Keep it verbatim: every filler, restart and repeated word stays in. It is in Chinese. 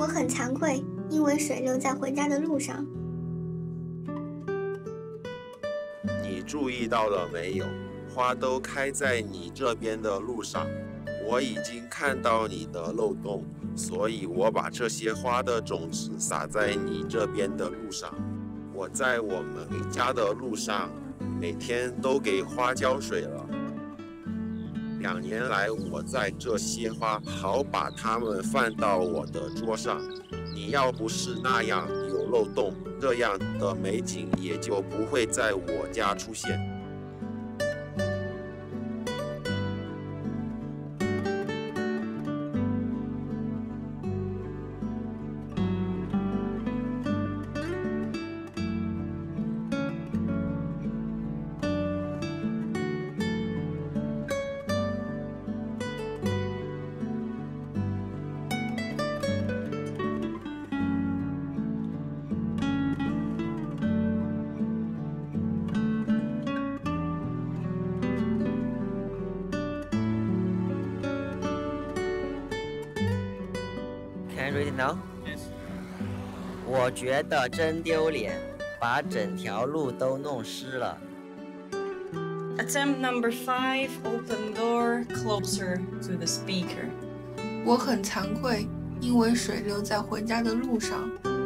我很惭愧，因为水流在回家的路上。 你注意到了没有？花都开在你这边的路上。我已经看到你的漏洞，所以我把这些花的种子撒在你这边的路上。我在我们家的路上，每天都给花浇水了。两年来，我在这些花，好把它们放到我的桌上。你要不是那样有漏洞，这样的美景也就不会在我家出现。 Can you read it now? Yes. 我觉得真丢脸，把整条路都弄湿了。 Attempt number five, open door closer to the speaker. 我很惭愧，因为水流在回家的路上。